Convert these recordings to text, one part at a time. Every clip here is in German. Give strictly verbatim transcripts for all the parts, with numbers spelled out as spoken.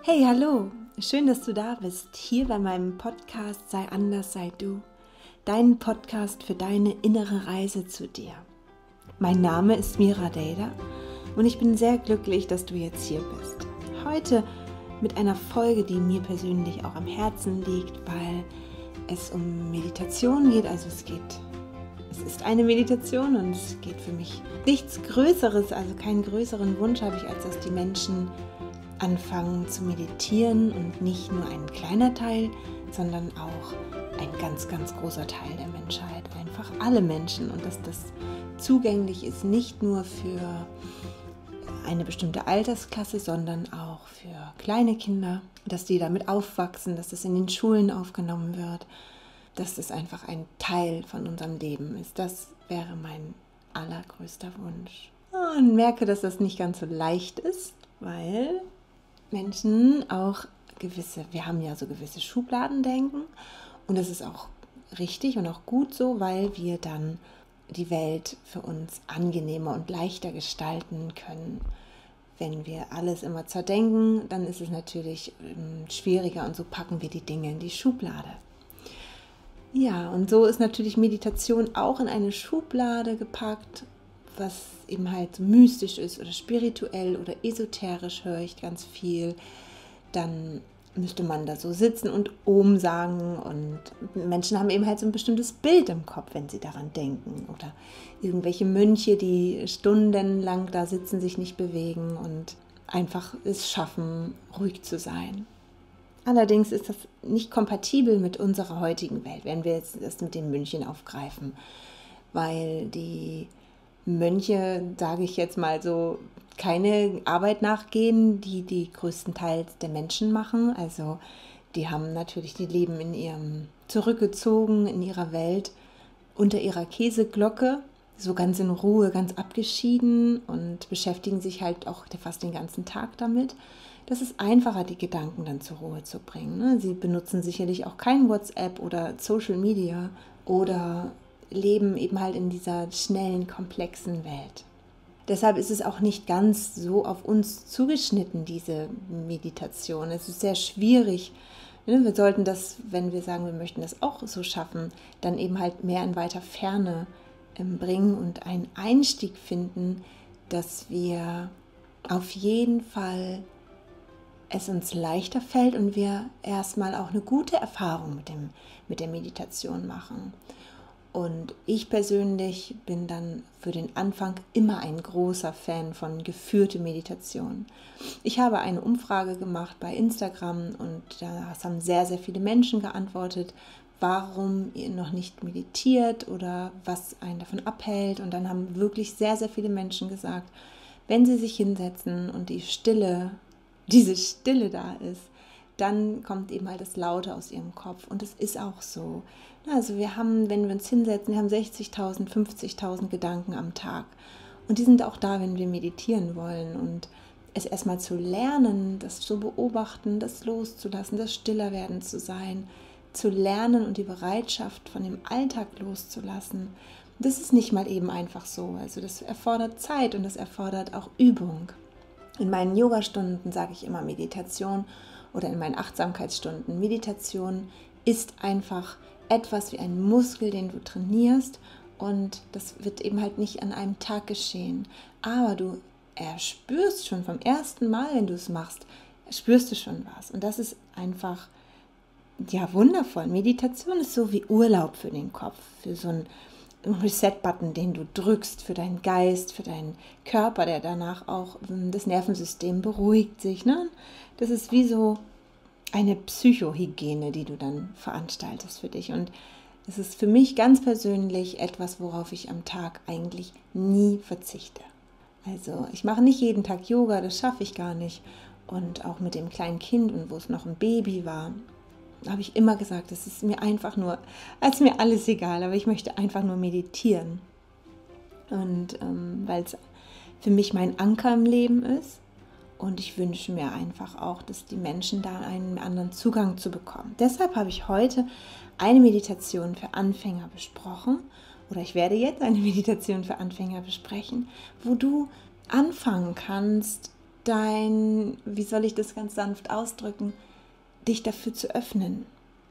Hey, hallo! Schön, dass du da bist, hier bei meinem Podcast Sei anders, sei du. Dein Podcast für deine innere Reise zu dir. Mein Name ist Mira Dejda und ich bin sehr glücklich, dass du jetzt hier bist. Heute mit einer Folge, die mir persönlich auch am Herzen liegt, weil es um Meditation geht. Also es geht, es ist eine Meditation und es geht für mich nichts Größeres, also keinen größeren Wunsch habe ich, als dass die Menschen anfangen zu meditieren und nicht nur ein kleiner Teil, sondern auch ein ganz, ganz großer Teil der Menschheit, einfach alle Menschen, und dass das zugänglich ist, nicht nur für eine bestimmte Altersklasse, sondern auch für kleine Kinder, dass die damit aufwachsen, dass das in den Schulen aufgenommen wird, dass das einfach ein Teil von unserem Leben ist. Das wäre mein allergrößter Wunsch. Und merke, dass das nicht ganz so leicht ist, weil Menschen auch gewisse, wir haben ja so gewisse Schubladendenken, und das ist auch richtig und auch gut so, weil wir dann die Welt für uns angenehmer und leichter gestalten können. Wenn wir alles immer zerdenken, dann ist es natürlich ähm, schwieriger, und so packen wir die Dinge in die Schublade. Ja, und so ist natürlich Meditation auch in eine Schublade gepackt, was eben halt so mystisch ist oder spirituell oder esoterisch, höre ich ganz viel. Dann müsste man da so sitzen und Om sagen, und Menschen haben eben halt so ein bestimmtes Bild im Kopf, wenn sie daran denken, oder irgendwelche Mönche, die stundenlang da sitzen, sich nicht bewegen und einfach es schaffen, ruhig zu sein. Allerdings ist das nicht kompatibel mit unserer heutigen Welt, wenn wir jetzt das mit den Mönchen aufgreifen, weil die Mönche, sage ich jetzt mal so, keine Arbeit nachgehen, die die größten Teil der Menschen machen. Also die haben natürlich, die leben in ihrem, zurückgezogen in ihrer Welt, unter ihrer Käseglocke, so ganz in Ruhe, ganz abgeschieden, und beschäftigen sich halt auch fast den ganzen Tag damit. Das ist einfacher, die Gedanken dann zur Ruhe zu bringen. Sie benutzen sicherlich auch kein WhatsApp oder Social Media oder leben eben halt in dieser schnellen, komplexen Welt. Deshalb ist es auch nicht ganz so auf uns zugeschnitten, diese Meditation. Es ist sehr schwierig. Wir sollten das, wenn wir sagen, wir möchten das auch so schaffen, dann eben halt mehr in weiter Ferne bringen und einen Einstieg finden, dass wir auf jeden Fall es uns leichter fällt und wir erstmal auch eine gute Erfahrung mit dem, mit der Meditation machen. Und ich persönlich bin dann für den Anfang immer ein großer Fan von geführter Meditation. Ich habe eine Umfrage gemacht bei Instagram, und da haben sehr, sehr viele Menschen geantwortet, warum ihr noch nicht meditiert oder was einen davon abhält. Und dann haben wirklich sehr, sehr viele Menschen gesagt, wenn sie sich hinsetzen und die Stille, diese Stille da ist, dann kommt eben halt das Laute aus ihrem Kopf, und es ist auch so. Also wir haben, wenn wir uns hinsetzen, wir haben sechzigtausend, fünfzigtausend Gedanken am Tag, und die sind auch da, wenn wir meditieren wollen, und es erstmal zu lernen, das zu beobachten, das loszulassen, das stiller werden zu sein, zu lernen und die Bereitschaft von dem Alltag loszulassen, das ist nicht mal eben einfach so. Also das erfordert Zeit und das erfordert auch Übung. In meinen Yogastunden sage ich immer Meditation, oder in meinen Achtsamkeitsstunden. Meditation ist einfach etwas wie ein Muskel, den du trainierst, und das wird eben halt nicht an einem Tag geschehen. Aber du erspürst schon vom ersten Mal, wenn du es machst, spürst du schon was. Und das ist einfach, ja, wundervoll. Meditation ist so wie Urlaub für den Kopf, für so einen Reset-Button, den du drückst für deinen Geist, für deinen Körper, der danach auch, das Nervensystem beruhigt sich. Ne? Das ist wie so eine Psychohygiene, die du dann veranstaltest für dich. Und es ist für mich ganz persönlich etwas, worauf ich am Tag eigentlich nie verzichte. Also ich mache nicht jeden Tag Yoga, das schaffe ich gar nicht. Und auch mit dem kleinen Kind, und wo es noch ein Baby war, habe ich immer gesagt, es ist mir einfach nur, es ist mir alles egal, aber ich möchte einfach nur meditieren. Und ähm, weil es für mich mein Anker im Leben ist, und ich wünsche mir einfach auch, dass die Menschen da einen anderen Zugang zu bekommen. Deshalb habe ich heute eine Meditation für Anfänger besprochen, oder ich werde jetzt eine Meditation für Anfänger besprechen, wo du anfangen kannst, dein, wie soll ich das ganz sanft ausdrücken, dich dafür zu öffnen.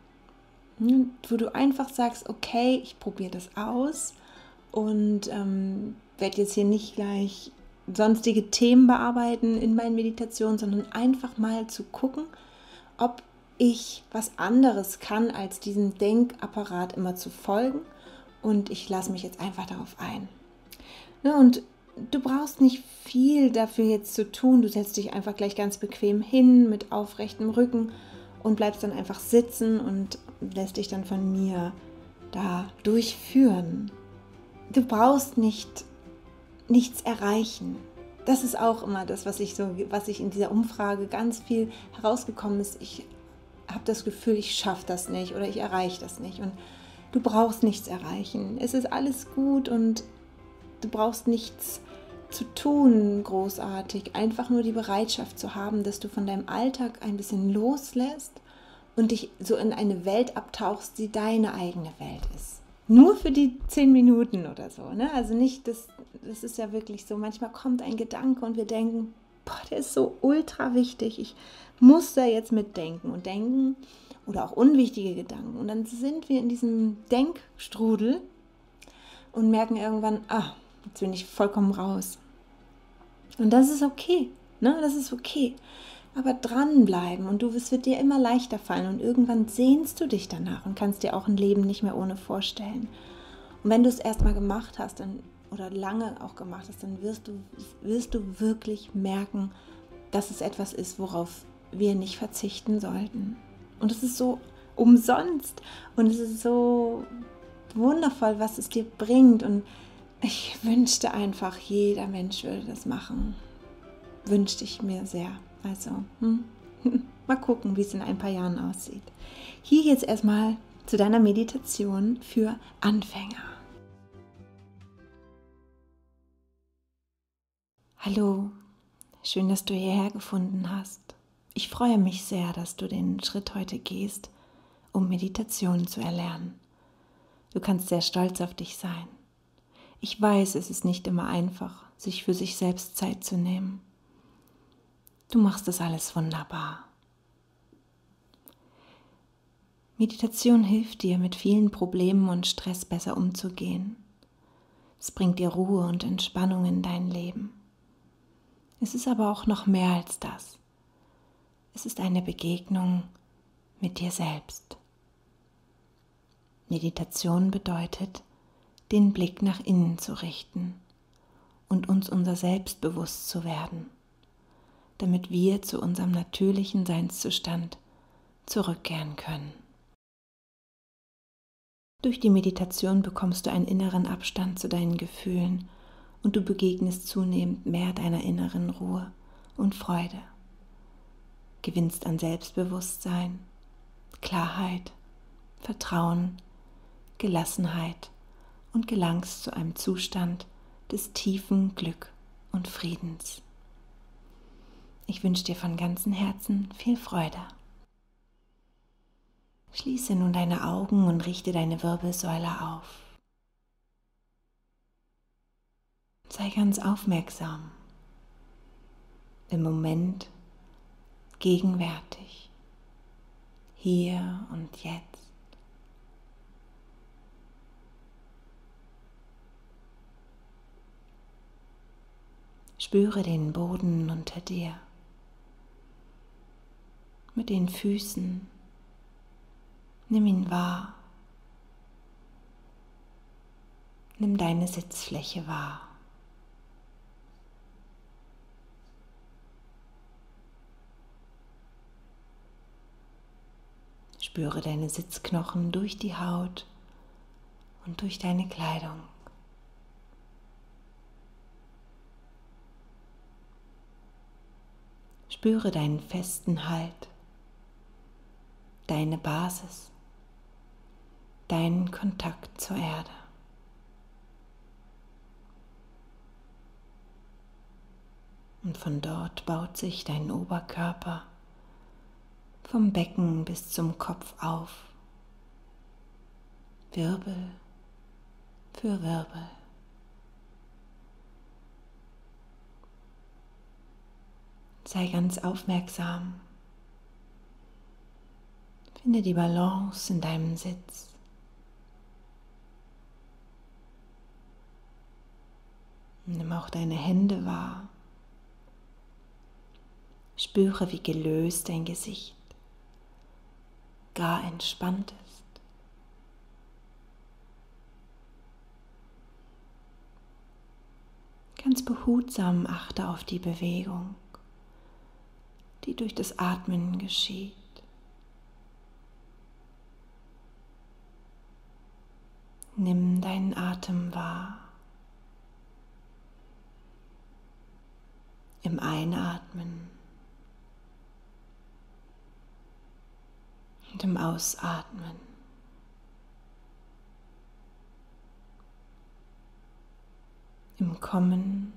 Wo du einfach sagst, okay, ich probiere das aus und ähm, werde jetzt hier nicht gleich sonstige Themen bearbeiten in meinen Meditationen, sondern einfach mal zu gucken, ob ich was anderes kann, als diesem Denkapparat immer zu folgen, und ich lasse mich jetzt einfach darauf ein. Ja, und du brauchst nicht viel dafür jetzt zu tun, du setzt dich einfach gleich ganz bequem hin mit aufrechtem Rücken und bleibst dann einfach sitzen und lässt dich dann von mir da durchführen. Du brauchst nicht nichts erreichen. Das ist auch immer das, was ich so, was ich in dieser Umfrage ganz viel herausgekommen ist. Ich habe das Gefühl, ich schaffe das nicht oder ich erreiche das nicht. Und du brauchst nichts erreichen. Es ist alles gut und du brauchst nichts zu tun, großartig. Einfach nur die Bereitschaft zu haben, dass du von deinem Alltag ein bisschen loslässt und dich so in eine Welt abtauchst, die deine eigene Welt ist. Nur für die zehn Minuten oder so. Ne? Also nicht, das, das ist ja wirklich so, manchmal kommt ein Gedanke und wir denken, boah, der ist so ultra wichtig, ich muss da jetzt mitdenken und denken oder auch unwichtige Gedanken. Und dann sind wir in diesem Denkstrudel und merken irgendwann, ah, jetzt bin ich vollkommen raus. Und das ist okay, ne? Das ist okay. Aber dranbleiben und du, es wird dir immer leichter fallen und irgendwann sehnst du dich danach und kannst dir auch ein Leben nicht mehr ohne vorstellen. Und wenn du es erstmal gemacht hast dann, oder lange auch gemacht hast, dann wirst du, wirst du wirklich merken, dass es etwas ist, worauf wir nicht verzichten sollten. Und es ist so umsonst und es ist so wundervoll, was es dir bringt. Und ich wünschte einfach, jeder Mensch würde das machen. Wünschte ich mir sehr. Also, hm? Mal gucken, wie es in ein paar Jahren aussieht. Hier jetzt erstmal zu deiner Meditation für Anfänger. Hallo, schön, dass du hierher gefunden hast. Ich freue mich sehr, dass du den Schritt heute gehst, um Meditation zu erlernen. Du kannst sehr stolz auf dich sein. Ich weiß, es ist nicht immer einfach, sich für sich selbst Zeit zu nehmen. Du machst das alles wunderbar. Meditation hilft dir, mit vielen Problemen und Stress besser umzugehen. Es bringt dir Ruhe und Entspannung in dein Leben. Es ist aber auch noch mehr als das. Es ist eine Begegnung mit dir selbst. Meditation bedeutet, den Blick nach innen zu richten und uns unser Selbst bewusst zu werden, damit wir zu unserem natürlichen Seinszustand zurückkehren können. Durch die Meditation bekommst du einen inneren Abstand zu deinen Gefühlen und du begegnest zunehmend mehr deiner inneren Ruhe und Freude, gewinnst an Selbstbewusstsein, Klarheit, Vertrauen, Gelassenheit und gelangst zu einem Zustand des tiefen Glück und Friedens. Ich wünsche dir von ganzem Herzen viel Freude. Schließe nun deine Augen und richte deine Wirbelsäule auf. Sei ganz aufmerksam, im Moment gegenwärtig, hier und jetzt. Spüre den Boden unter dir, mit den Füßen, nimm ihn wahr, nimm deine Sitzfläche wahr. Spüre deine Sitzknochen durch die Haut und durch deine Kleidung. Spüre deinen festen Halt, deine Basis, deinen Kontakt zur Erde. Und von dort baut sich dein Oberkörper vom Becken bis zum Kopf auf, Wirbel für Wirbel. Sei ganz aufmerksam. Finde die Balance in deinem Sitz. Nimm auch deine Hände wahr. Spüre, wie gelöst dein Gesicht, gar entspannt ist. Ganz behutsam achte auf die Bewegung, die durch das Atmen geschieht. Nimm deinen Atem wahr. Im Einatmen und im Ausatmen. Im Kommen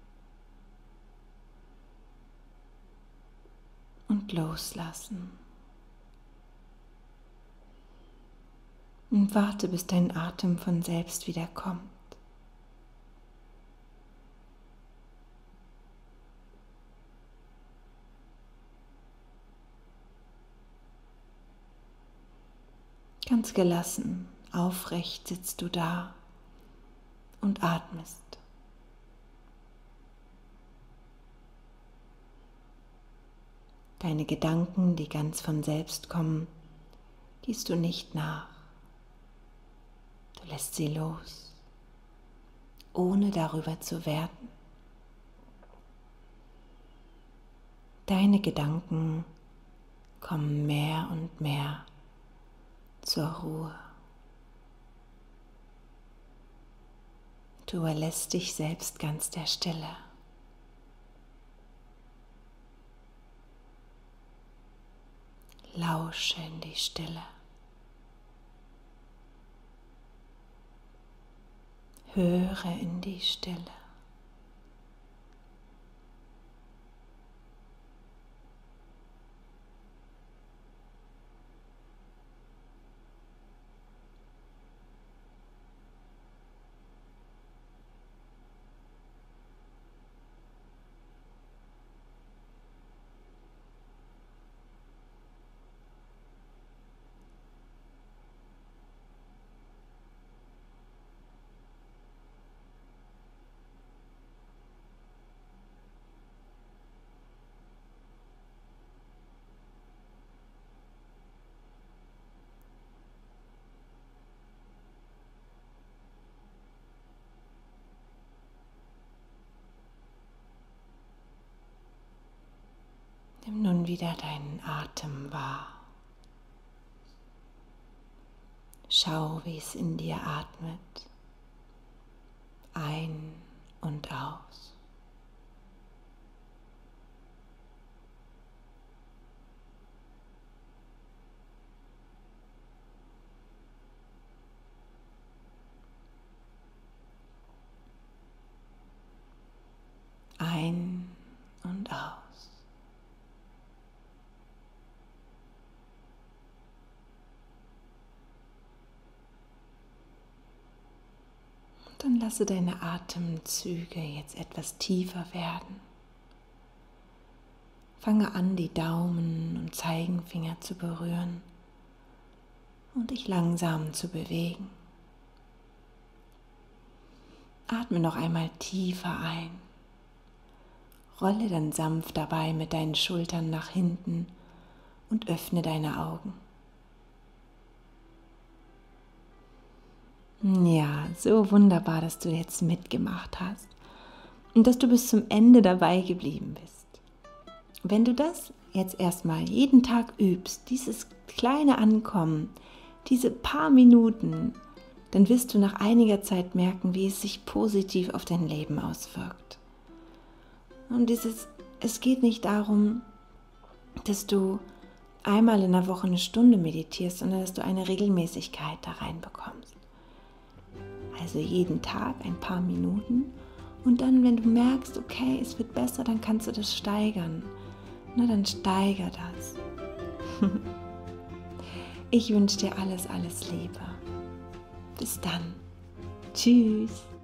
und Loslassen. Und warte, bis dein Atem von selbst wieder kommt. Ganz gelassen, aufrecht sitzt du da und atmest. Deine Gedanken, die ganz von selbst kommen, gehst du nicht nach. Du lässt sie los, ohne darüber zu werten. Deine Gedanken kommen mehr und mehr zur Ruhe. Du überlässt dich selbst ganz der Stille. Lausche in die Stille. Höre in die Stille. Nimm nun wieder deinen Atem wahr. Schau, wie es in dir atmet. Ein und aus. Ein und aus. Dann lasse deine Atemzüge jetzt etwas tiefer werden. Fange an, die Daumen und Zeigefinger zu berühren und dich langsam zu bewegen. Atme noch einmal tiefer ein. Rolle dann sanft dabei mit deinen Schultern nach hinten und öffne deine Augen. Ja, so wunderbar, dass du jetzt mitgemacht hast und dass du bis zum Ende dabei geblieben bist. Wenn du das jetzt erstmal jeden Tag übst, dieses kleine Ankommen, diese paar Minuten, dann wirst du nach einiger Zeit merken, wie es sich positiv auf dein Leben auswirkt. Und dieses, es geht nicht darum, dass du einmal in der Woche eine Stunde meditierst, sondern dass du eine Regelmäßigkeit da reinbekommst. Also jeden Tag ein paar Minuten und dann, wenn du merkst, okay, es wird besser, dann kannst du das steigern. Na, dann steiger das. Ich wünsche dir alles, alles Liebe. Bis dann. Tschüss.